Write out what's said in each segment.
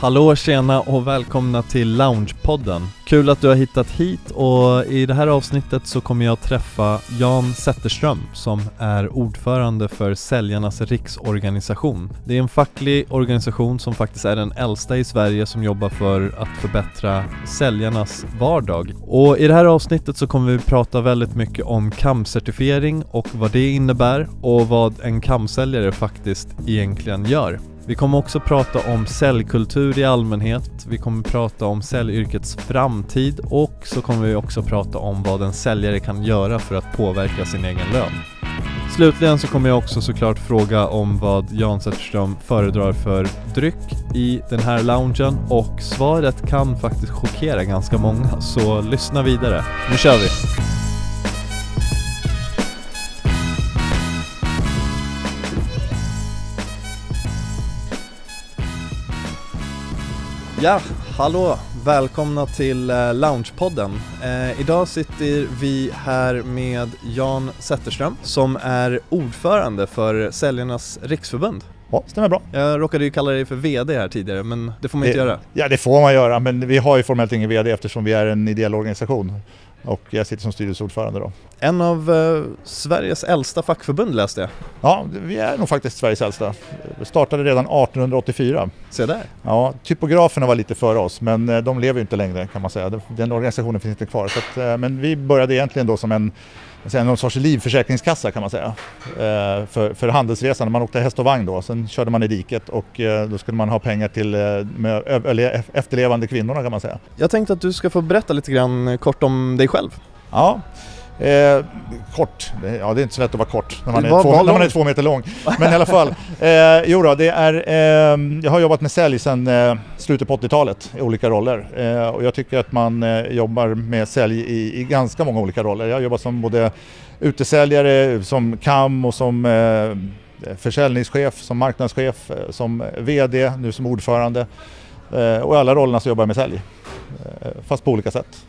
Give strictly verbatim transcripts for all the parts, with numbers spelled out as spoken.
Hallå, tjena och välkomna till Loungepodden. Kul att du har hittat hit, och i det här avsnittet så kommer jag träffa Jan Zetterström som är ordförande för Säljarnas riksorganisation. Det är en facklig organisation som faktiskt är den äldsta i Sverige som jobbar för att förbättra säljarnas vardag. Och i det här avsnittet så kommer vi prata väldigt mycket om C A M-certifiering och vad det innebär och vad en C A M-säljare faktiskt egentligen gör. Vi kommer också prata om säljkultur i allmänhet, vi kommer prata om säljyrkets framtid och så kommer vi också prata om vad en säljare kan göra för att påverka sin egen lön. Slutligen så kommer jag också såklart fråga om vad Jan Zetterström föredrar för dryck i den här loungen, och svaret kan faktiskt chockera ganska många, så lyssna vidare. Nu kör vi! Ja, hallå! Välkomna till eh, Loungepodden. Eh, idag sitter vi här med Jan Zetterström som är ordförande för Säljarnas riksförbund. Ja, stämmer bra. Jag råkade ju kalla dig för vd här tidigare, men det får man inte det, göra. Ja, det får man göra, men vi har ju formellt ingen vd eftersom vi är en ideell organisation. Och jag sitter som styrelseordförande då. En av eh, Sveriges äldsta fackförbund läste jag. Ja, vi är nog faktiskt Sveriges äldsta. Vi startade redan arton åttiofyra. Se där. Ja, typograferna var lite före oss, men de lever ju inte längre kan man säga. Den organisationen finns inte kvar. Så att, men vi började egentligen då som en någon sorts livförsäkringskassa kan man säga. För, för handelsresan, man åkte häst och vagn då. Sen körde man i diket och då skulle man ha pengar till med efterlevande kvinnorna kan man säga. Jag tänkte att du ska få berätta lite grann kort om dig själv. Ja, eh, kort. Ja, det är inte så lätt att vara kort när man är, var, två, var när man är två meter lång. Men i alla fall, eh, jo då, det är, eh, jag har jobbat med sälj sedan eh, slutet på åttiotalet i olika roller. Eh, och jag tycker att man eh, jobbar med sälj i, i ganska många olika roller. Jag har jobbat som både utesäljare, som C A M och som eh, försäljningschef, som marknadschef, som vd, nu som ordförande. Eh, och i alla rollerna så jobbar jag med sälj, eh, fast på olika sätt.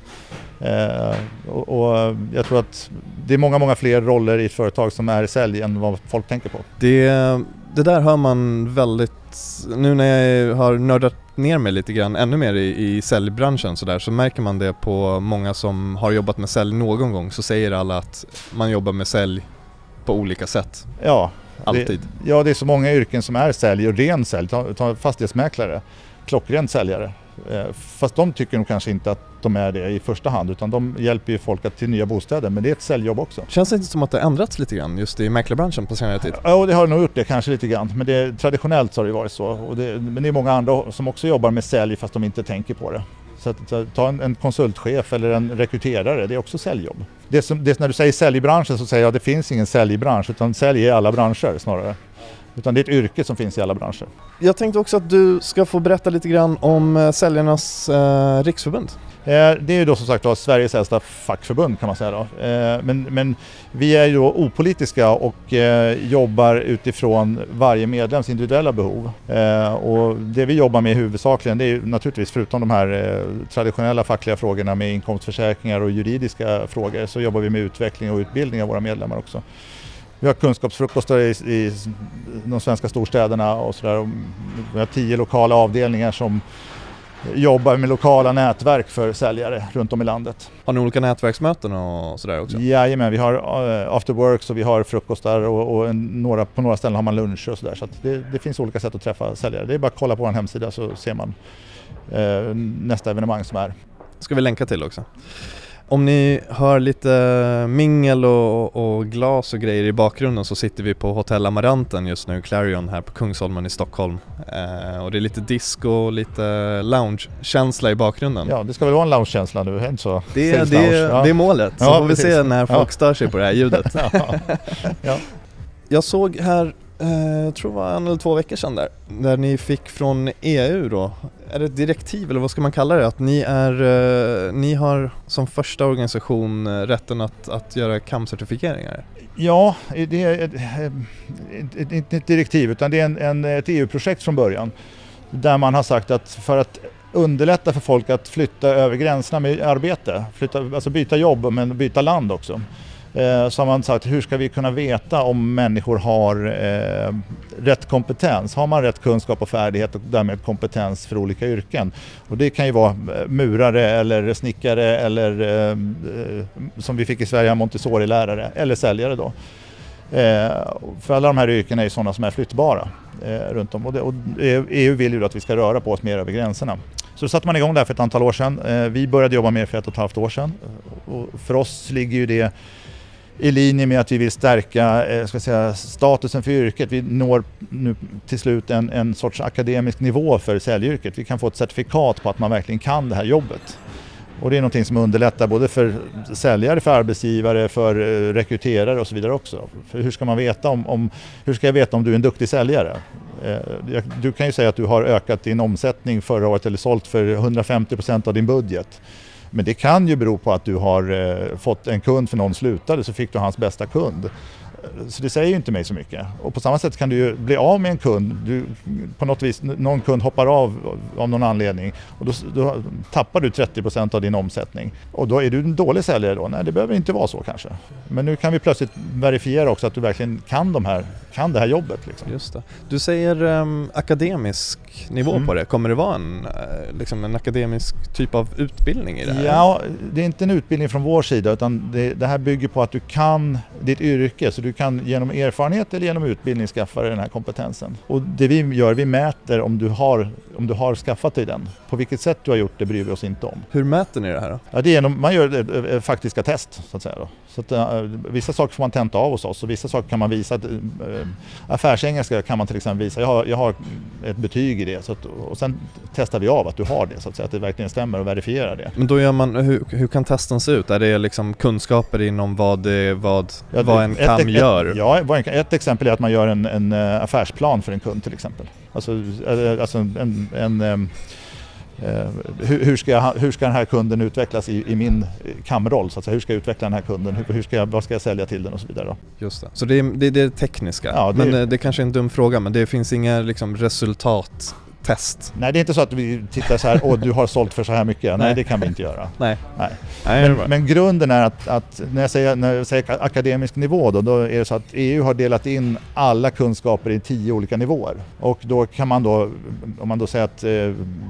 Eh, och, och jag tror att det är många, många fler roller i ett företag som är sälj än vad folk tänker på. Det, det där hör man väldigt, nu när jag har nördat ner mig lite grann ännu mer i, i säljbranschen så där, så märker man det på många som har jobbat med sälj någon gång, så säger alla att man jobbar med sälj på olika sätt. Ja, alltid. Det, ja, det är så många yrken som är sälj och ren sälj. Ta, ta fastighetsmäklare, klockrent säljare. Fast de tycker nog kanske inte att de är det i första hand, utan de hjälper ju folk att till nya bostäder, men det är ett säljjobb också. Känns det inte som att det har ändrats lite grann just i mäklarbranschen på senare tid? Ja, det har nog gjort det kanske lite grann, men det, traditionellt så har det varit så. Och det, men det är många andra som också jobbar med sälj fast de inte tänker på det. Så att ta en, en konsultchef eller en rekryterare, det är också säljjobb. Det som, det, när du säger säljbranschen så säger jag att det finns ingen säljbransch, utan sälj är alla branscher snarare. Utan det är ett yrke som finns i alla branscher. Jag tänkte också att du ska få berätta lite grann om Säljarnas eh, riksförbund. Eh, det är ju då som sagt då Sveriges äldsta fackförbund kan man säga då. Eh, men, men vi är ju då opolitiska och eh, jobbar utifrån varje medlems individuella behov. Eh, och det vi jobbar med huvudsakligen, det är ju naturligtvis förutom de här eh, traditionella fackliga frågorna med inkomstförsäkringar och juridiska frågor, så jobbar vi med utveckling och utbildning av våra medlemmar också. Vi har kunskapsfrukostar i, i de svenska storstäderna och sådär. Vi har tio lokala avdelningar som jobbar med lokala nätverk för säljare runt om i landet. Har ni olika nätverksmöten och sådär också? Jajamän, vi har uh, after work, och vi har frukostar och, och en, några, på några ställen har man lunch och sådär. Så att det, det finns olika sätt att träffa säljare. Det är bara att kolla på vår hemsida så ser man uh, nästa evenemang som är. Ska vi länka till också. Om ni hör lite mingel och, och glas och grejer i bakgrunden, så sitter vi på Hotell Amaranten just nu, Clarion här på Kungsholmen i Stockholm. Eh, och det är lite disco och lite lounge-känsla i bakgrunden. Ja, det ska väl vara en lounge-känsla nu, inte så? Det, det, ja. det är målet, så ja, får vi precis. se när folk ja. stör sig på det här ljudet. ja. Ja. Jag såg här, eh, jag tror det var en eller två veckor sedan där, där ni fick från E U då, är det ett direktiv eller vad ska man kalla det, att ni, är, eh, ni har som första organisation eh, rätten att, att göra C A M-certifieringar? Ja, det är ett, ett, ett, ett direktiv, utan det är en, en, ett E U-projekt från början där man har sagt att för att underlätta för folk att flytta över gränserna med arbete, flytta, alltså byta jobb men byta land också, eh, så har man sagt, hur ska vi kunna veta om människor har eh, rätt kompetens? Har man rätt kunskap och färdighet och därmed kompetens för olika yrken? Och det kan ju vara murare eller snickare eller eh, som vi fick i Sverige, Montessori-lärare eller säljare då. Eh, för alla de här yrkena är sådana som är flyttbara eh, runt om. Och, det, och E U vill ju att vi ska röra på oss mer över gränserna. Så satte man igång där för ett antal år sedan. Eh, vi började jobba med för ett och ett halvt år sedan. Och för oss ligger ju det i linje med att vi vill stärka eh, ska säga, statusen för yrket. Vi når nu till slut en, en sorts akademisk nivå för säljyrket. Vi kan få ett certifikat på att man verkligen kan det här jobbet. Och det är någonting som underlättar både för säljare, för arbetsgivare, för rekryterare och så vidare också. För hur ska man veta om, om, hur ska jag veta om du är en duktig säljare? Eh, du kan ju säga att du har ökat din omsättning förra året eller sålt för hundrafemtio procent av din budget. Men det kan ju bero på att du har eh, fått en kund för någon slutade, så fick du hans bästa kund. Så det säger ju inte mig så mycket. Och på samma sätt kan du ju bli av med en kund. Du, på något vis, någon kund hoppar av av någon anledning och då, då tappar du trettio procent av din omsättning. Och då är du en dålig säljare då? Nej, det behöver inte vara så kanske. Men nu kan vi plötsligt verifiera också att du verkligen kan, de här, kan det här jobbet. Liksom. Just det. Du säger um, akademisk nivå mm. på det. Kommer det vara en, liksom en akademisk typ av utbildning i det här? Ja, det är inte en utbildning från vår sida, utan det, det här bygger på att du kan ditt yrke, så du kan genom erfarenhet eller genom utbildning skaffa dig den här kompetensen. Och det vi gör, vi mäter om du har, om du har skaffat dig den. På vilket sätt du har gjort det bryr vi oss inte om. Hur mäter ni det här då? Ja, det är genom, man gör äh, faktiska test så att säga då. Så att, äh, vissa saker får man tenta av hos oss och vissa saker kan man visa. Att, äh, affärsengelska kan man till exempel visa. Jag har, jag har ett betyg i det så att, och sen testar vi av att du har det så att säga, att det verkligen stämmer och verifierar det. Men då gör man, hur, hur kan testen se ut? Är det liksom kunskaper inom vad, det, vad, ja, vad en kam ett, gör? Ett, ja, ett exempel är att man gör en, en affärsplan för en kund till exempel. Alltså, alltså en, en, en Uh, hur, hur, ska jag, hur ska den här kunden utvecklas i, i min kamroll? Så att säga, hur ska jag utveckla den här kunden? Hur, hur ska jag, vad ska jag sälja till den och så vidare? Då? Just det. Så det är det, det är tekniska. Ja, det, men det är kanske är en dum fråga, men det finns inga liksom, resultattest. Nej, det är inte så att vi tittar så här, åh du har sålt för så här mycket. Nej, Nej det kan vi inte göra. Nej. Nej. Nej men, men grunden är att, att när, jag säger, när jag säger akademisk nivå då, då är det så att E U har delat in alla kunskaper i tio olika nivåer. Och då kan man då, om man då säger att eh,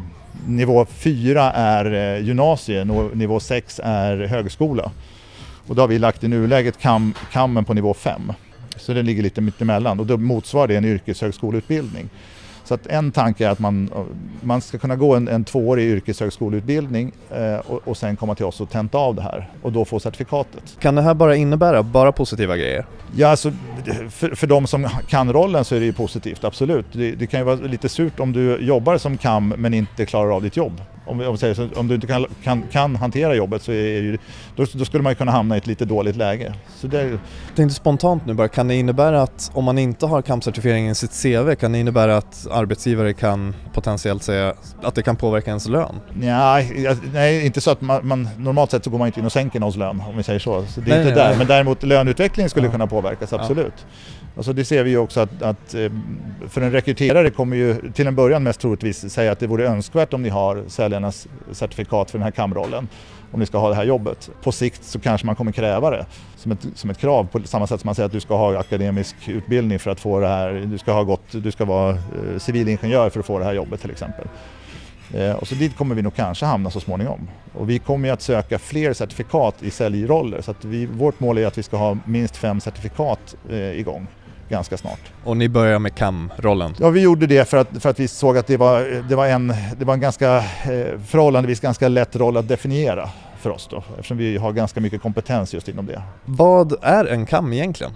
nivå fyra är gymnasie, nivå sex är högskola. Och då har vi lagt i nuläget kam, kammen på nivå fem. Så det ligger lite mitt emellan och då motsvarar det en yrkeshögskoleutbildning. Så att en tanke är att man, man ska kunna gå en, en tvåårig yrkeshögskoleutbildning eh, och, och sen komma till oss och tenta av det här och då få certifikatet. Kan det här bara innebära bara positiva grejer? Ja, alltså, för, för de som kan rollen så är det ju positivt, absolut. Det, det kan ju vara lite surt om du jobbar som kam men inte klarar av ditt jobb. Om, om, säger, så, om du inte kan, kan, kan hantera jobbet så är det, då, då skulle man ju kunna hamna i ett lite dåligt läge. Så det, jag tänkte spontant nu bara, kan det innebära att om man inte har kamcertifieringen i sitt C V, kan det innebära att arbetsgivare kan potentiellt säga att det kan påverka ens lön? Nej, nej inte så att man, man normalt sett så går man inte in och sänker någons lön om vi säger så. Så det är nej, inte nej, där, nej. Men däremot löneutvecklingen skulle ja. kunna påverkas, absolut. Ja. Alltså det ser vi ju också att, att för en rekryterare kommer ju till en början mest troligtvis säga att det vore önskvärt om ni har säljarnas certifikat för den här kamrollen om ni ska ha det här jobbbat. På sikt så kanske man kommer kräva det som ett, som ett krav på samma sätt som man säger att du ska ha akademisk utbildning för att få det här, du ska ha gått, du ska vara eh, civilingenjör för att få det här jobbet till exempel. Eh, och så dit kommer vi nog kanske hamna så småningom. Och vi kommer ju att söka fler certifikat i säljroller så att vi, vårt mål är att vi ska ha minst fem certifikat eh, igång ganska snart. Och ni börjar med kam-rollen? Ja, vi gjorde det för att, för att vi såg att det var, det var en, det var en ganska eh, förhållandevis ganska lätt roll att definiera för oss då, eftersom vi har ganska mycket kompetens just inom det. Vad är en kam egentligen?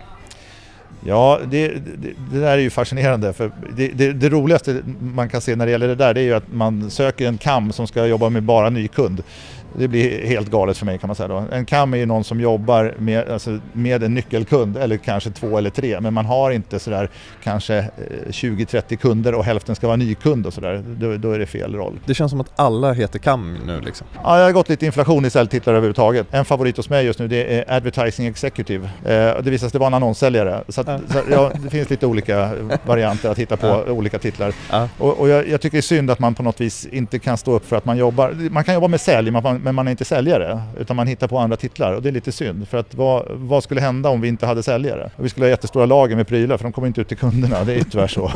Ja, det, det, det där är ju fascinerande för det, det, det roligaste man kan se när det gäller det där det är ju att man söker en kam som ska jobba med bara ny kund. Det blir helt galet för mig kan man säga då. En kam är ju någon som jobbar med, alltså med en nyckelkund eller kanske två eller tre, men man har inte sådär kanske tjugo trettio kunder och hälften ska vara nykund och sådär. Då, då är det fel roll. Det känns som att alla heter kam nu liksom. Ja, jag har gått lite inflation i säljtitlar överhuvudtaget. En favorit hos mig just nu det är Advertising Executive. Eh, det visar sig vara en annonssäljare. Så, att, ja. så ja, det finns lite olika varianter att hitta på ja. olika titlar. Ja. Och, och jag, jag tycker det är synd att man på något vis inte kan stå upp för att man jobbar. Man kan jobba med sälj, man men, men man är inte säljare utan man hittar på andra titlar och det är lite synd för att vad, vad skulle hända om vi inte hade säljare? Och vi skulle ha jättestora lager med prylar för de kommer inte ut till kunderna, det är tyvärr så.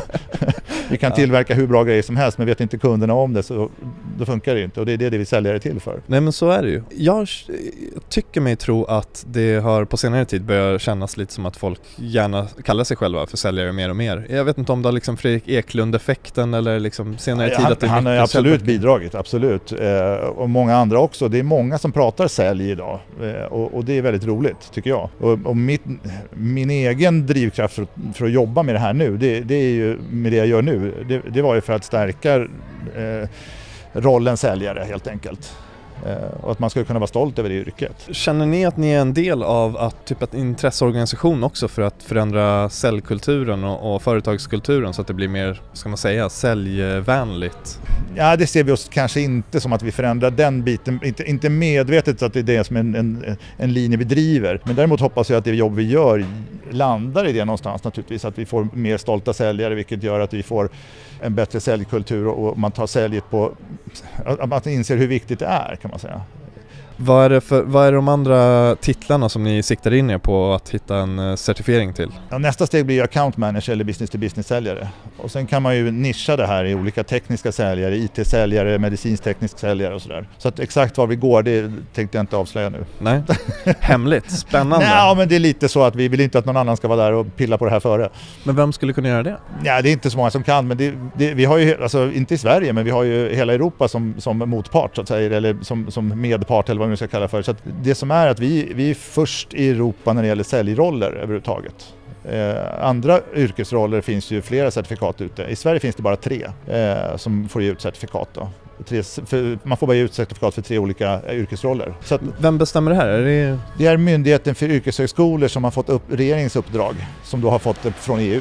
Vi kan tillverka hur bra grejer som helst men vet inte kunderna om det så då funkar det inte och det är det vi säljer det till för. Nej men så är det ju. Jag tycker mig tro att det har på senare tid börjat kännas lite som att folk gärna kallar sig själva för säljare mer och mer. Jag vet inte om det har liksom Fredrik Eklund-effekten eller liksom senare ja, tid han, att det är han har absolut säljverk. bidragit, absolut. Eh, och många andra också. Det är många som pratar sälj idag eh, och, och det är väldigt roligt tycker jag. Och, och mitt, min egen drivkraft för, för att jobba med det här nu, det, det är ju med det jag gör nu. Det, det var ju för att stärka eh, rollen säljare helt enkelt. Och att man skulle kunna vara stolt över det yrket. Känner ni att ni är en del av att typ en intresseorganisation också för att förändra säljkulturen och, och företagskulturen så att det blir mer, ska man säga, säljvänligt? Ja, det ser vi oss kanske inte som att vi förändrar den biten, inte, inte medvetet att det är det som en, en, en linje vi driver. Men däremot hoppas jag att det jobb vi gör landar i det någonstans naturligtvis, att vi får mer stolta säljare vilket gör att vi får en bättre säljkultur och man tar säljet på, att man inser hur viktigt det är kan man säga. Vad är det för, vad är de andra titlarna som ni siktar in er på att hitta en certifiering till? Ja, nästa steg blir account manager eller business to business säljare. Och sen kan man ju nischa det här i olika tekniska säljare, I T-säljare, medicinsk-teknisk säljare och sådär. Så att exakt var vi går, det tänkte jag inte avslöja nu. Nej, hemligt, spännande. Nej, men det är lite så att vi vill inte att någon annan ska vara där och pilla på det här före. Men vem skulle kunna göra det? Ja, det är inte så många som kan, men det, det, vi har ju, alltså inte i Sverige, men vi har ju hela Europa som, som motpart så att säga, eller som, som medpart eller vad man ska kalla för. Så att det som är att vi, vi är först i Europa när det gäller säljroller överhuvudtaget. Eh, andra yrkesroller finns ju flera certifikat ute. I Sverige finns det bara tre eh, som får ge ut certifikat då. Tre, för, man får bara ge ut certifikat för tre olika eh, yrkesroller. Så att, vem bestämmer det här? Är det... det är Myndigheten för yrkeshögskolor som har fått upp regeringens uppdrag som då har fått det från E U.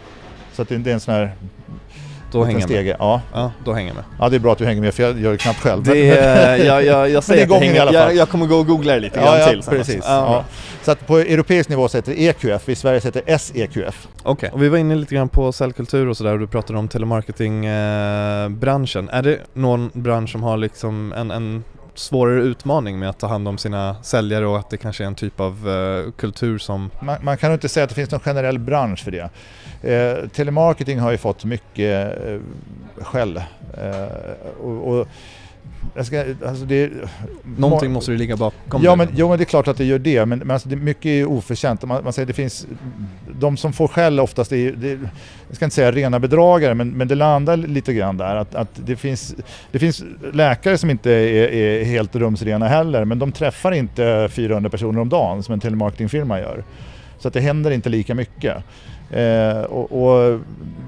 Så att det, det är en sån här Då hänger med. Ja. ja, då hänger med. Ja, det är bra att du hänger med för jag gör det knappt själv. Det är, jag, jag, jag säger det är att jag, i alla fall. Jag, jag kommer gå och googla det lite ja, grann ja, till. Precis. Ja. Ja. Så att på europeisk nivå så heter det E Q F, i Sverige så heter det S E Q F. Okej, okay. Och vi var inne lite grann på säljkultur och sådär och du pratade om telemarketing-branschen. Eh, är det någon bransch som har liksom en, en svårare utmaning med att ta hand om sina säljare och att det kanske är en typ av uh, kultur som... Man, man kan inte säga att det finns någon generell bransch för det. Eh, telemarketing har ju fått mycket eh, skäll. Eh, och, och jag ska, alltså det, Någonting måste det ligga bakom. Ja, men, jo, men det är klart att det gör det. Men, men alltså det, mycket är oförtjänt. Man, man säger det finns, de som får skäll oftast är, det, jag ska inte säga rena bedragare, men, men det landar lite grann där. Att, att det, finns, det finns läkare som inte är, är helt rumsrena heller, men de träffar inte fyrahundra personer om dagen som en telemarketingfirma gör. Så att det händer inte lika mycket. Eh, och, och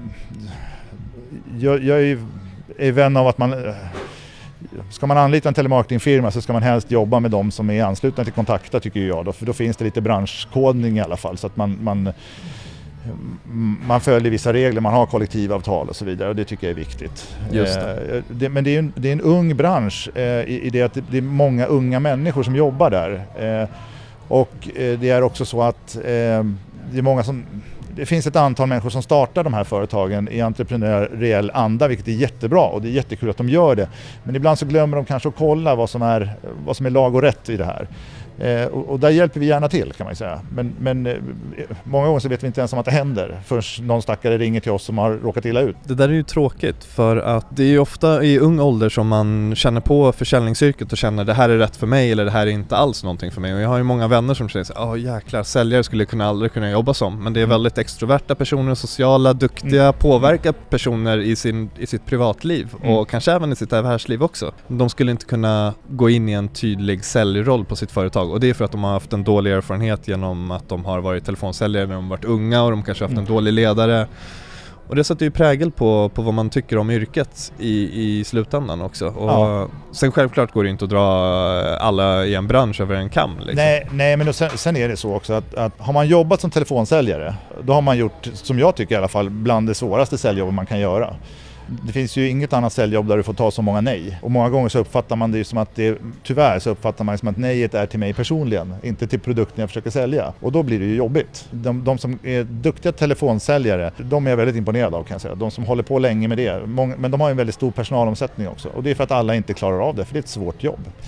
jag, jag är, är vän av att man... Ska man anlita en telemarketingfirma så ska man helst jobba med dem som är anslutna till Kontakta tycker jag. Då, för då finns det lite branschkodning i alla fall så att man, man, man följer vissa regler, man har kollektivavtal och så vidare och det tycker jag är viktigt. Just det. Eh, det, men det är, en, det är en ung bransch eh, i, i det att det är många unga människor som jobbar där. Eh, och eh, det är också så att eh, det är många som... Det finns ett antal människor som startar de här företagen i entreprenöriell anda, vilket är jättebra och det är jättekul att de gör det. Men ibland så glömmer de kanske att kolla vad som är, vad som är lag och rätt i det här. Eh, och, och där hjälper vi gärna till kan man säga. Men, men eh, många gånger så vet vi inte ens om att det händer förrän någon stackare ringer till oss som har råkat illa ut. Det där är ju tråkigt för att det är ju ofta i ung ålder som man känner på försäljningsyrket och känner det här är rätt för mig eller det här är inte alls någonting för mig. Och jag har ju många vänner som säger ja oh, jäklar, säljare skulle kunna aldrig kunna jobba som. Men det är väldigt extroverta personer, sociala, duktiga, mm. påverkar personer i, sin, i sitt privatliv mm. och kanske även i sitt affärsliv också. De skulle inte kunna gå in i en tydlig säljroll på sitt företag. Och det är för att de har haft en dålig erfarenhet genom att de har varit telefonsäljare när de varit unga och de kanske har haft en mm. dålig ledare. Och det sätter ju prägel på, på vad man tycker om yrket i, i slutändan också. Och ja. Sen självklart går det inte att dra alla i en bransch över en kam. Liksom. Nej, nej, men sen, sen är det så också att, att har man jobbat som telefonsäljare, då har man gjort, som jag tycker i alla fall, bland det svåraste säljjobb man kan göra. Det finns ju inget annat säljjobb där du får ta så många nej. Och många gånger så uppfattar man det ju som att det, tyvärr så uppfattar man det som att nejet är till mig personligen, inte till produkten jag försöker sälja. Och då blir det ju jobbigt. De, de som är duktiga telefonsäljare, de är jag väldigt imponerad av kan jag säga. De som håller på länge med det. Många, men de har en väldigt stor personalomsättning också. Och det är för att alla inte klarar av det, för det är ett svårt jobb.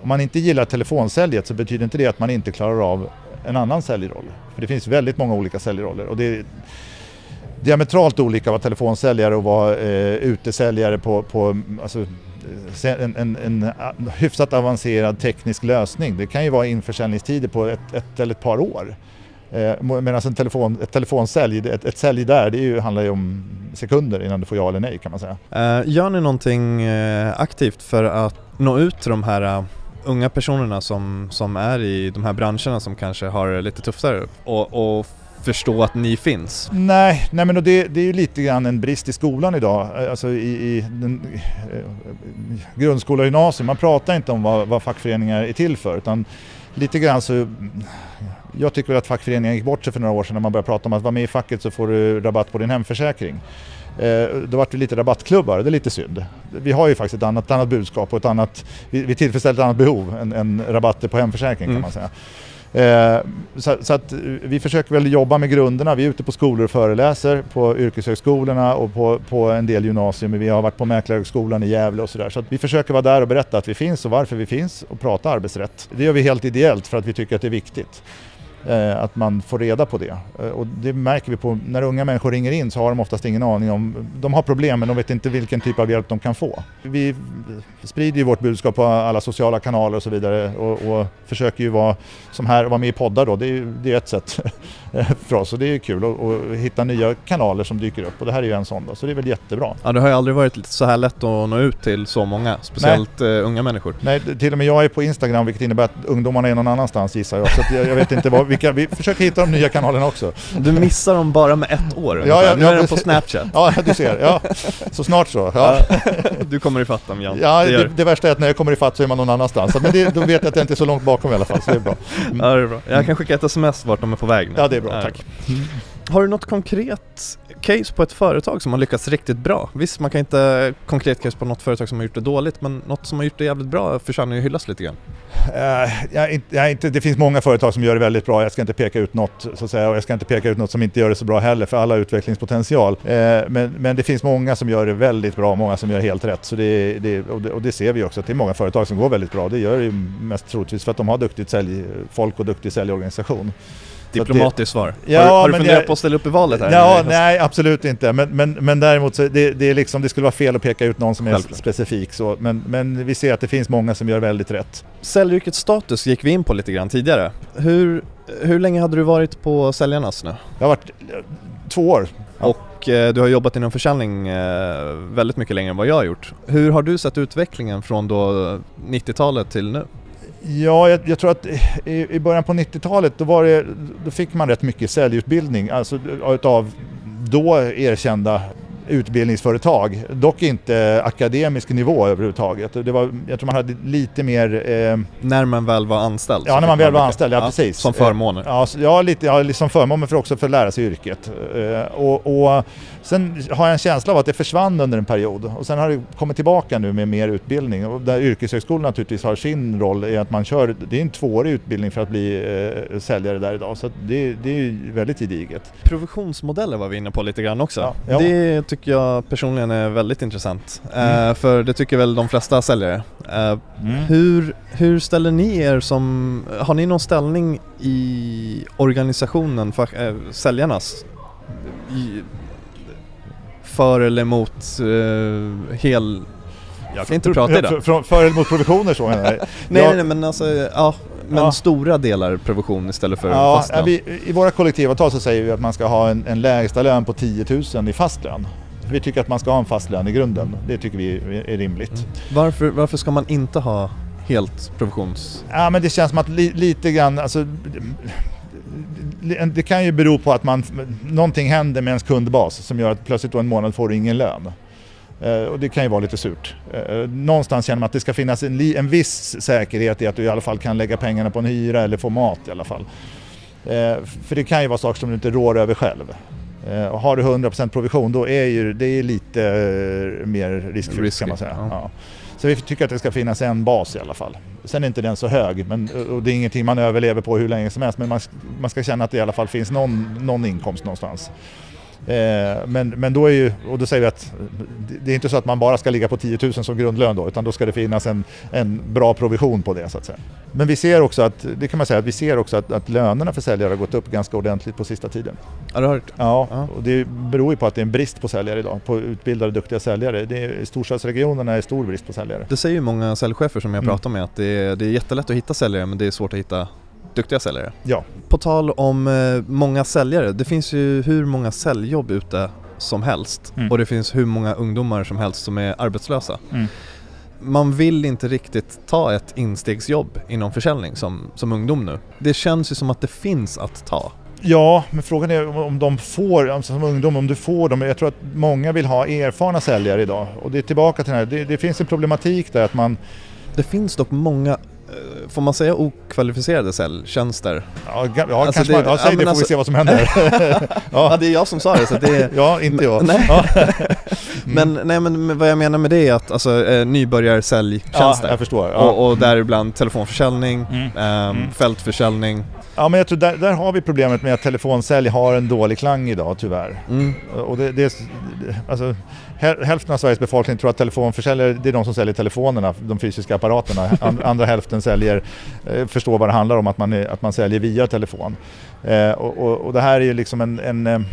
Om man inte gillar telefonsäljet så betyder inte det att man inte klarar av en annan säljroll. För det finns väldigt många olika säljroller och det är diametralt olika att vara telefonsäljare och vara eh, utesäljare på, på alltså, en, en, en hyfsat avancerad teknisk lösning. Det kan ju vara införsäljningstider på ett, ett eller ett par år. Eh, medan en telefon, ett telefonsälj, ett, ett sälj där, det är ju, handlar ju om sekunder innan du får ja eller nej kan man säga. Uh, gör ni någonting uh, aktivt för att nå ut till de här uh, unga personerna som, som är i de här branscherna som kanske har lite tuffare och, och förstå att ni finns? Nej, nej men det, det är ju lite grann en brist i skolan idag, alltså i, i den, eh, grundskola och gymnasium. Man pratar inte om vad, vad fackföreningar är till för, utan lite grann så, jag tycker att fackföreningar gick bort sig för några år sedan när man började prata om att vara med i facket så får du rabatt på din hemförsäkring. Eh, då var det lite rabattklubbar, det är lite synd. Vi har ju faktiskt ett annat, annat budskap och ett annat, vi, vi tillfredsställer ett annat behov än, än rabatter på hemförsäkring kan mm. man säga. Eh, så, så att vi försöker väl jobba med grunderna. Vi är ute på skolor och föreläser på yrkeshögskolorna och på, på en del gymnasium. Vi har varit på Mäklarhögskolan i Gävle och sådär. Så att vi försöker vara där och berätta att vi finns och varför vi finns och prata arbetsrätt. Det gör vi helt ideellt för att vi tycker att det är viktigt. Eh, att man får reda på det. Eh, och det märker vi på när unga människor ringer in så har de oftast ingen aning om, de har problem men de vet inte vilken typ av hjälp de kan få. Vi sprider ju vårt budskap på alla sociala kanaler och så vidare och, och försöker ju vara som här, vara med i poddar då, det är ju det är ett sätt för oss och det är kul att, att hitta nya kanaler som dyker upp och det här är ju en sån då, så det är väl jättebra. Ja, det har ju aldrig varit så här lätt att nå ut till så många, speciellt Nej. unga människor. Nej, till och med jag är på Instagram vilket innebär att ungdomarna är någon annanstans gissar jag, så att jag, jag vet inte vad Vilka, vi försöker hitta de nya kanalerna också. Du missar dem bara med ett år. Ja, ja, nu är ja, de på Snapchat. Ja, du ser. Ja. Så snart så. Ja. Du kommer ifatt dem, Jan. Ja, det, det, det värsta är att när jag kommer ifatt så är man någon annanstans. Men det, då vet jag att jag inte är så långt bakom i alla fall, så det är bra. Mm. Ja, det är bra. Jag kan skicka ett sms vart de är på väg nu. Ja, det är bra. Tack. Mm. Har du något konkret case på ett företag som har lyckats riktigt bra? Visst, man kan inte konkret case på något företag som har gjort det dåligt, men något som har gjort det jävligt bra förtjänar ju hyllas lite grann. Uh, jag, jag, inte, det finns många företag som gör det väldigt bra. Jag ska inte peka ut något så att säga, och jag ska inte peka ut något som inte gör det så bra heller, för alla har utvecklingspotential. Uh, men, men det finns många som gör det väldigt bra, många som gör helt rätt. Så det, det, och, det, och det ser vi också att det är många företag som går väldigt bra. Det gör det ju mest troligtvis för att de har duktigt säljfolk och duktig säljorganisation. Diplomatiskt svar. Ja, har, har du men funderat det, på att ställa upp i valet här? Ja, nej, absolut inte. Men, men, men däremot så det, det, är liksom, det skulle vara fel att peka ut någon som är Självklart. specifik. Så, men, men vi ser att det finns många som gör väldigt rätt. Säljyrkets status gick vi in på lite grann tidigare. Hur, hur länge hade du varit på Säljarnas nu? Jag har varit två år. Ja. Och eh, du har jobbat inom försäljning eh, väldigt mycket längre än vad jag har gjort. Hur har du sett utvecklingen från då nittiotalet till nu? Ja, jag, jag tror att i, i början på nittiotalet då, var det, då fick man rätt mycket säljutbildning, alltså av då erkända utbildningsföretag, dock inte akademisk nivå överhuvudtaget. Det var, jag tror man hade lite mer... Eh, när man väl var anställd? Ja, när man väl var anställd, ja, ja precis. Som förmåner? Ja, ja lite ja, liksom förmåner, men för också för att lära sig yrket. Eh, och, och sen har jag en känsla av att det försvann under en period. Och sen har det kommit tillbaka nu med mer utbildning. Och där yrkeshögskolan naturligtvis har sin roll i att man kör, det är en tvåårig utbildning för att bli eh, säljare där idag. Så det, det är väldigt gediget. Provisionsmodeller var vi inne på lite grann också. Ja, ja. Det tycker jag personligen är väldigt intressant. Mm. Uh, för det tycker väl de flesta säljare. Uh, mm. hur, hur ställer ni er som... Har ni någon ställning i organisationen för äh, säljarnas? I, för eller mot uh, hel... Jag kan inte prata idag. För, för eller mot provisioner så menar jag. nej, nej, nej, men alltså... Ja. Men ja. Stora delar provision istället för ja, fastlön. Vi, I våra kollektivavtal så säger vi att man ska ha en, en lägsta lön på tio tusen i fastlön. Vi tycker att man ska ha en fastlön i grunden. Det tycker vi är rimligt. Mm. Varför, varför ska man inte ha helt provisions... Ja, men det känns som att li, lite grann... Alltså, det kan ju bero på att man, någonting händer med ens kundbas som gör att plötsligt då en månad får du ingen lön. Uh, och det kan ju vara lite surt. Uh, någonstans känner man att det ska finnas en, li- en viss säkerhet i att du i alla fall kan lägga pengarna på en hyra eller få mat i alla fall. Uh, för det kan ju vara saker som du inte rår över själv. Uh, och har du hundra procent provision då är ju, det är lite uh, mer riskfyllt Risky, kan man säga. Ja. Ja. Så vi tycker att det ska finnas en bas i alla fall. Sen är inte den så hög, men, och det är ingenting man överlever på hur länge som helst, men man, man ska känna att det i alla fall finns någon, någon inkomst någonstans. Eh, men, men då är ju, och då säger vi att det är inte så att man bara ska ligga på tio tusen som grundlön då, utan då ska det finnas en, en bra provision på det så att säga. Men vi ser också att, det kan man säga, att vi ser också att, att lönerna för säljare har gått upp ganska ordentligt på sista tiden. Har du hört? Ja, ja, och det beror ju på att det är en brist på säljare idag, på utbildade duktiga säljare. Det är, i storstadsregionerna är stor brist på säljare. Det säger ju många säljchefer som jag Mm. pratar med, att det är, det är jättelätt att hitta säljare, men det är svårt att hitta duktiga säljare. Ja. På tal om eh, många säljare, det finns ju hur många säljjobb ute som helst. Mm. Och det finns hur många ungdomar som helst som är arbetslösa. Mm. Man vill inte riktigt ta ett instegsjobb inom försäljning som, som ungdom nu. Det känns ju som att det finns att ta. Ja, men frågan är om de får, alltså som ungdom, om du får dem. Jag tror att många vill ha erfarna säljare idag. Och det är tillbaka till den här, det, det finns en problematik där att man... Det finns dock många, får man säga, okvalificerade säljtjänster. Ja, ja Alltså kanske det- man, ja, säg ja, det men får alltså- vi se vad som händer. Ja, ja. det är jag som sa det, så det är... ja, inte jag. Nej. Ja. Men, nej, men vad jag menar med det är att alltså, eh, Ja, nybörjarsäljtjänster jag förstår. Ja. och, och däribland telefonförsäljning, Mm. ehm, Mm. fältförsäljning. Ja, men jag tror där, där har vi problemet med att telefonsälj har en dålig klang idag tyvär. Mm. Och det, det är, alltså, häl- hälften av Sveriges befolkning tror att telefonförsäljare, det är de som säljer telefonerna, de fysiska apparaterna. And, andra hälften säljer, eh, förstår vad det handlar om, att man, är, att man säljer via telefon. Eh, och, och, och det här är ju liksom en... en eh,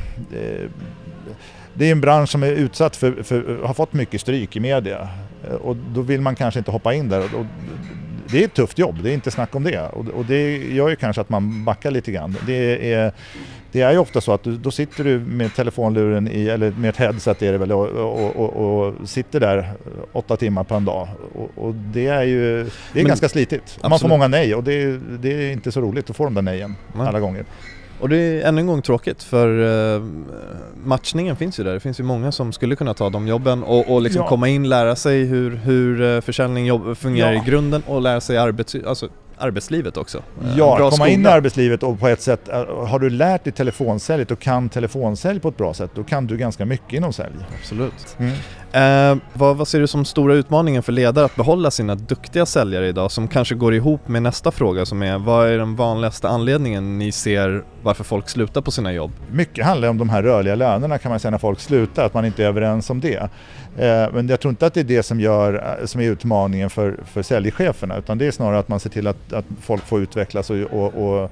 det är en bransch som är utsatt för, för, har fått mycket stryk i media. Eh, och då vill man kanske inte hoppa in där. Och, och, det är ett tufft jobb, det är inte snack om det. Och, och det gör ju kanske att man backar lite grann. Det är, det är ju ofta så att du, då sitter du med telefonluren i, eller med ett headset är det väl, och, och, och, och sitter där åtta timmar på en dag. Och, och det är ju det är Men, ganska slitigt. Man absolut. får många nej och det är, det är inte så roligt att få de där nejen Nej. alla gånger. Och det är ännu en gång tråkigt, för eh, matchningen finns ju där. Det finns ju många som skulle kunna ta de jobben och, och liksom Ja. komma in, lära sig hur, hur eh, försäljning jobb fungerar Ja. i grunden och lära sig arbets, alltså, arbetslivet också. Eh, Ja, bra komma in i skola. arbetslivet och på ett sätt, eh, har du lärt dig telefonsäljet och kan telefonsälj på ett bra sätt, då kan du ganska mycket inom sälj. Absolut. Mm. Eh, vad, vad ser du som stora utmaningen för ledare att behålla sina duktiga säljare idag, som kanske går ihop med nästa fråga som är: vad är den vanligaste anledningen ni ser varför folk slutar på sina jobb? Mycket handlar om de här rörliga lönerna, kan man säga, när folk slutar, att man inte är överens om det. Eh, men jag tror inte att det är det som, gör, som är utmaningen för, för säljcheferna, utan det är snarare att man ser till att, att folk får utvecklas och, och, och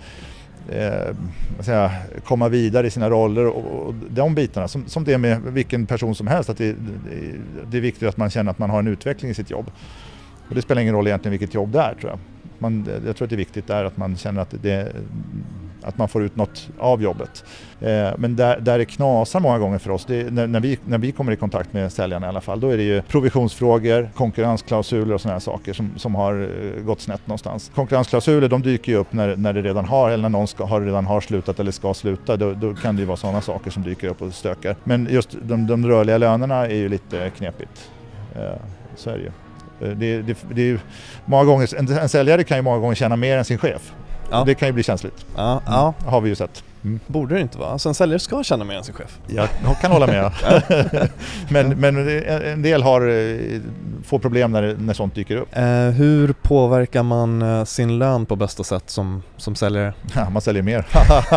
eh, vad säger jag, komma vidare i sina roller och, och de bitarna, som, som det är med vilken person som helst, att det, det, det är viktigt att man känner att man har en utveckling i sitt jobb. Och det spelar ingen roll egentligen vilket jobb det är, tror jag. Man, jag tror att det är viktigt där att man känner att, det, att man får ut något av jobbet. Eh, men där, där det knasar många gånger för oss, det, när, när, vi, när vi kommer i kontakt med säljarna i alla fall, då är det ju provisionsfrågor, konkurrensklausuler och sådana här saker som, som har eh, gått snett någonstans. Konkurrensklausuler, de dyker ju upp när, när det redan har, eller när någon ska, har redan har slutat eller ska sluta, då, då kan det ju vara sådana saker som dyker upp och stökar. Men just de, de rörliga lönerna är ju lite knepigt. Eh, så är det ju. Det, det, det är ju många gånger, en, en säljare kan ju många gånger tjäna mer än sin chef. Ja. Det kan ju bli känsligt. Ja, ja. Mm, har vi ju sett. Mm. Borde det inte vara? Alltså en säljare ska känna mer än sin chef. Jag kan hålla med. men, men en del har, får problem när, när sånt dyker upp. Eh, hur påverkar man eh, sin lön på bästa sätt som, som säljare? Ja, man säljer mer.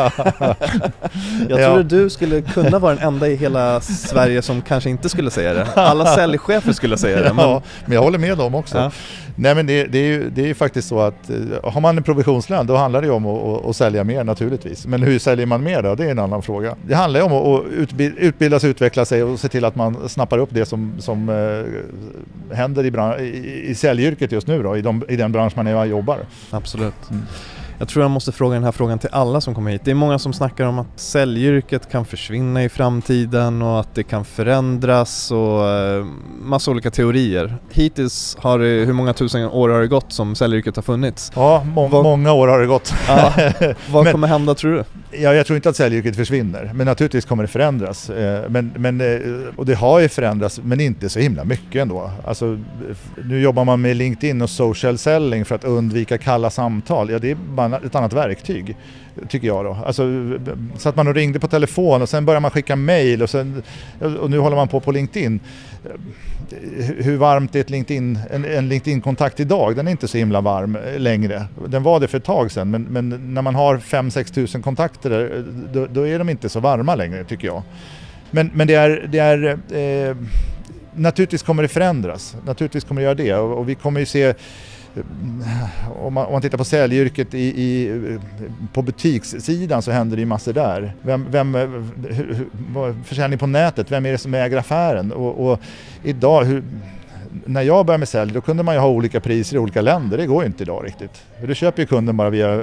Jag Ja. tror du skulle kunna vara den enda i hela Sverige som kanske inte skulle säga det. Alla säljchefer skulle säga det. Men... Ja, men jag håller med dem också. Ja. Nej, men det, det, är ju, det är ju faktiskt så att uh, har man en provisionslön, då handlar det ju om att, att, att sälja mer naturligtvis. Men hur säljer man mer då? Det är en annan fråga. Det handlar ju om att utbilda, utbilda sig, utveckla sig och se till att man snappar upp det som, som uh, händer i, bran- i, i säljyrket just nu då, i, de, i den bransch man är och jobbar. Absolut. Mm. Jag tror jag måste fråga den här frågan till alla som kommer hit. Det är många som snackar om att säljyrket kan försvinna i framtiden och att det kan förändras och eh, massa olika teorier. Hittills har det, hur många tusen år har det gått som säljyrket har funnits? Ja, må- Vad- många år har det gått. Ja. Vad Men- kommer hända, tror du? Ja, jag tror inte att säljyrket försvinner, men naturligtvis kommer det förändras. Eh, Men, men, eh, och det har ju förändrats, men inte så himla mycket ändå. Alltså, f- nu jobbar man med LinkedIn och social selling för att undvika kalla samtal. Ja, det är bara ett annat verktyg, tycker jag då. Alltså, så att man ringde på telefon och sen börjar man skicka mejl och, sen, och nu håller man på på LinkedIn. Hur varmt är ett LinkedIn, en, en LinkedIn-kontakt idag? Den är inte så himla varm längre. Den var det för ett tag sedan, men, men när man har fem sex tusen kontakter där, då, då är de inte så varma längre, tycker jag. Men, men det är, det är eh, naturligtvis kommer det förändras. Naturligtvis kommer det göra det. Och, och vi kommer ju se, om man, om man tittar på säljyrket i, i, på butikssidan, så händer det ju massor där. Vem, vem, hur, försäljning på nätet, vem är det som äger affären? Och, och idag, hur, när jag började med sälj, då kunde man ju ha olika priser i olika länder. Det går ju inte idag riktigt. Då köper ju kunden bara via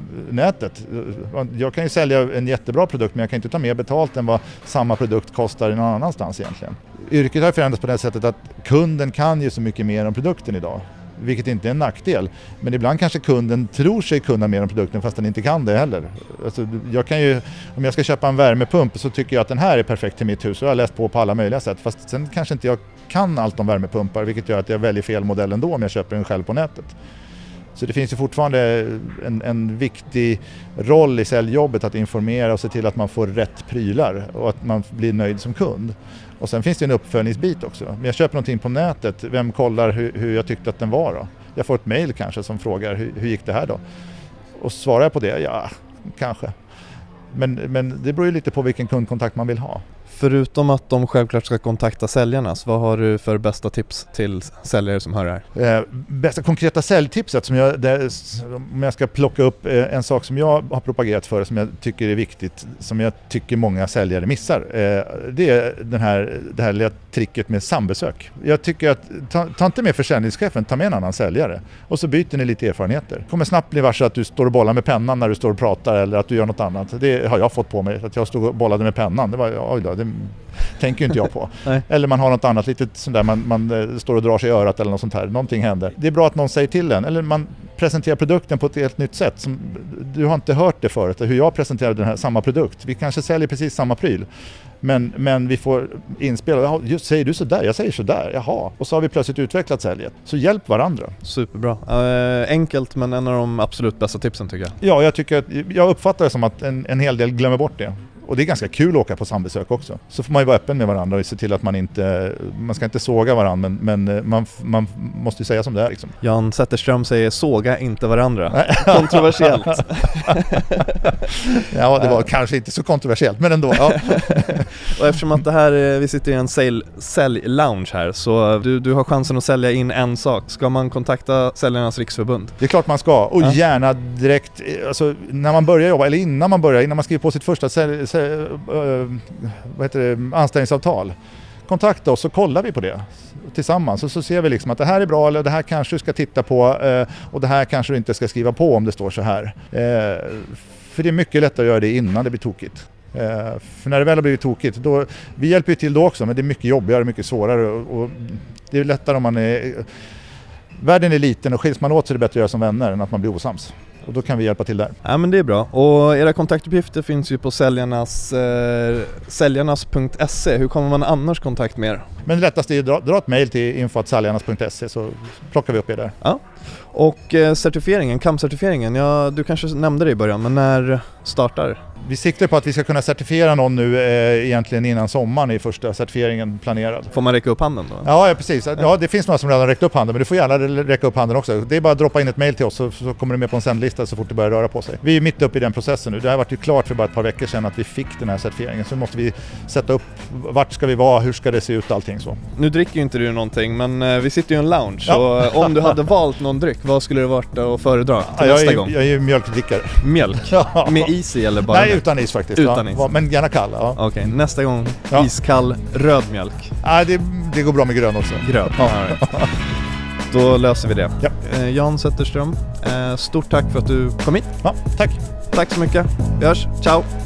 nätet. Jag kan ju sälja en jättebra produkt, men jag kan inte ta mer betalt än vad samma produkt kostar någon annanstans egentligen. Yrket har förändrats på det sättet att kunden kan ju så mycket mer om produkten idag. Vilket inte är en nackdel. Men ibland kanske kunden tror sig kunna mer om produkten fast den inte kan det heller. Alltså, jag kan ju, om jag ska köpa en värmepump så tycker jag att den här är perfekt till mitt hus. Och jag har läst på på alla möjliga sätt. Fast sen kanske inte jag kan allt om värmepumpar, vilket gör att jag väljer fel modell ändå om jag köper den själv på nätet. Så det finns ju fortfarande en, en viktig roll i säljjobbet att informera och se till att man får rätt prylar och att man blir nöjd som kund. Och sen finns det en uppföljningsbit också. Men jag köper någonting på nätet, vem kollar hur, hur jag tyckte att den var då? Jag får ett mejl kanske som frågar hur, hur gick det här då? Och svarar jag på det, ja, kanske. Men, men det beror ju lite på vilken kundkontakt man vill ha. Förutom att de självklart ska kontakta säljarna, så vad har du för bästa tips till säljare som hör det här? Eh, bästa konkreta säljtipset, som jag, det, om jag ska plocka upp eh, en sak som jag har propagerat för, som jag tycker är viktigt, som jag tycker många säljare missar. Eh, det är den här, det här lilla tricket med sambesök. Jag tycker att, ta, ta inte med försäljningschefen, ta med en annan säljare. Och så byter ni lite erfarenheter. Kommer snabbt bli varse att du står och bollar med pennan när du står och pratar, eller att du gör något annat. Det har jag fått på mig, att jag stod och bollade med pennan. Det var, oj då, det tänker inte jag på. Eller man har något annat litet sånt där, man, man står och drar sig i örat eller något sånt här. Någonting händer. Det är bra att någon säger till en. Eller man presenterar produkten på ett helt nytt sätt. Som, du har inte hört det förut, hur jag presenterar den här samma produkt. Vi kanske säljer precis samma pryl. Men, men vi får inspel. Just säger du så där? Jag säger så där. Jaha. Och så har vi plötsligt utvecklat säljet. Så hjälp varandra. Superbra. Äh, enkelt, men en av de absolut bästa tipsen tycker jag. Ja, jag tycker att, jag uppfattar det som att en, en hel del glömmer bort det. Och det är ganska kul att åka på sambesök också. Så får man ju vara öppen med varandra och se till att man inte, man ska inte såga varandra, men, men man, man måste ju säga som det är liksom. Jan Zetterström säger såga inte varandra. Kontroversiellt. Ja, det var kanske inte så kontroversiellt, men ändå. Ja. Och eftersom att det här, vi sitter i en sälj-lounge här, så du, du har chansen att sälja in en sak. Ska man kontakta Säljarnas Riksförbund? Det är klart man ska. Och ja. Gärna direkt, alltså, när man börjar jobba, eller innan man börjar, innan man skriver på sitt första sälj, vad heter det, anställningsavtal. Kontakta oss så kollar vi på det tillsammans. Och så ser vi liksom att det här är bra, eller det här kanske du ska titta på, och det här kanske du inte ska skriva på om det står så här. För det är mycket lättare att göra det innan det blir tokigt. För när det väl har blivit tokigt, då, vi hjälper ju till då också, men det är mycket jobbigare, mycket svårare, och det är lättare om man är... Världen är liten och skiljs man åt så är det bättre att göra som vänner än att man blir osams. Och då kan vi hjälpa till där. Ja, men det är bra. Och era kontaktuppgifter finns ju på säljarnas, eh, säljarnas punkt se. Hur kommer man annars kontakt med er? Men det lättaste är att dra, dra ett mejl till info at säljarnas punkt se, så plockar vi upp er där. Ja. Och eh, certifieringen, C A M-certifieringen, ja, du kanske nämnde det i början, men när startar? Vi siktar på att vi ska kunna certifiera någon nu eh, egentligen innan sommaren i första certifieringen planerad. Får man räcka upp handen då? Ja, ja, precis. Ja, det finns några som redan räckt upp handen, men du får gärna räcka upp handen också. Det är bara att droppa in ett mejl till oss, så, så kommer du med på en sändlista så fort det börjar röra på sig. Vi är mitt uppe i den processen nu. Det har varit ju klart för bara ett par veckor sedan att vi fick den här certifieringen. Så måste vi sätta upp vart ska vi vara, hur ska det se ut, allting så. Nu dricker ju inte du någonting, men eh, vi sitter ju i en lounge. Ja. Så om du hade valt någon dryck, vad skulle det varit att föredra till ja, nästa jag är, gång? Jag är ju mjölkdrickare. Mjölk? Ja. Med is i eller bara? Nej, utan is faktiskt. Utan ja. is. Men gärna kall. Ja. Okej, okay, nästa gång ja. Iskall röd mjölk. Nej, det, det går bra med grön också. Grön, ja. Right. Då löser vi det. Ja. Eh, Jan Zetterström, eh, stort tack för att du kom hit. Ja, tack. Tack så mycket. Vi hörs. Ciao.